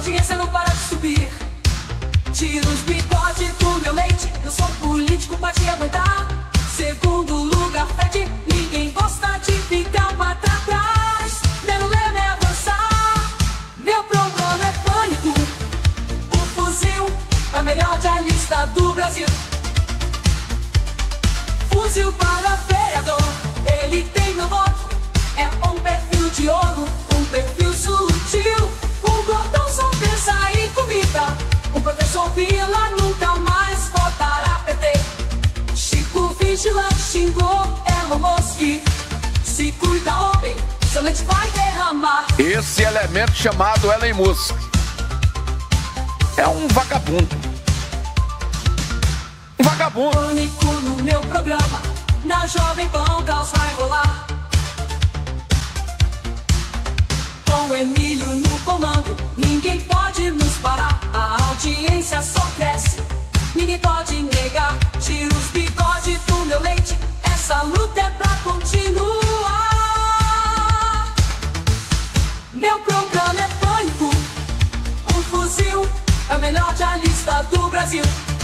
audiência não para de subir. Tira os bigodes do meu leite, eu sou político pra te aguentar. Segundo lugar, Fred, ninguém gosta de ficar pra trás. Meu lema é avançar, meu programa é pânico. O fuzil é o melhor diarista do Brasil. Fuzil para vereador, ele tem meu voto. É um perfil de ouro, um perfil sutil. O gordão só pensa em comida. O professor Vila nunca mais votará PT. Chico Vigilante xingou Elon Musk. Se cuida, homem, seu leite vai derramar. Esse elemento chamado Elon Musk é um vagabundo. Um vagabundo. Pânico no meu programa, na Jovem Pan o caos vai rolar. Com Emílio no comando, ninguém pode nos parar. A audiência só cresce, ninguém pode negar. Tira os bigodes do meu leite, essa luta é pra continuar. Meu programa é pânico. O fuzil é o melhor diarista do Brasil.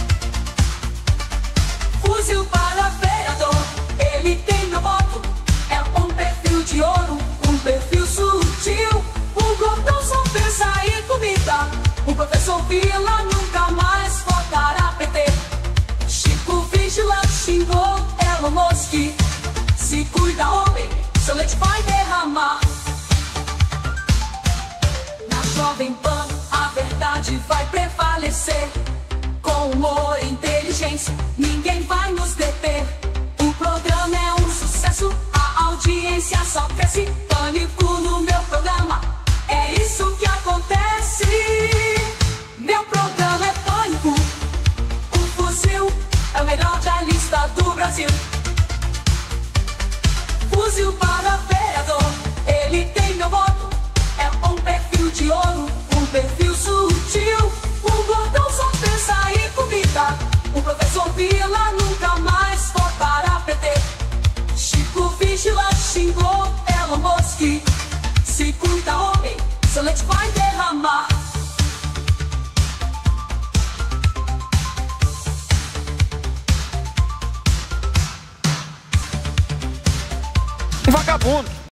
Fuzil para vereador, ele tem meu voto. É um perfil de ouro, um perfil sutil. O gordão só pensa em comida. O professor Vila nunca mais votará PT. Chico Vigilante xingou Elon Musk. Se cuida, homem, seu leite vai derramar. Na Jovem Pan a verdade vai prevalecer. Com humor e inteligência, ninguém vai nos deter. O programa é um sucesso, a audiência só cresce. Pânico no meu programa, é isso que acontece. Meu programa é pânico. O fuzil é o melhor diarista do Brasil. Fuzil para vereador, ele tem meu voto. É um perfil de ouro, um perfil sutil. O gordão só pensa em comida. O professor Vila nunca mais votará PT. Chico Vigilante xingou Elon Musk. Se cuida, homem, seu leite vai derramar. Um vagabundo.